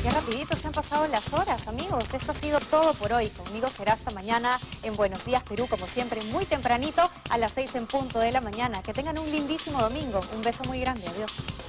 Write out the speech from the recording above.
Qué rapidito se han pasado las horas, amigos. Esto ha sido todo por hoy. Conmigo será hasta mañana en Buenos Días Perú, como siempre, muy tempranito, a las 6 en punto de la mañana. Que tengan un lindísimo domingo. Un beso muy grande. Adiós.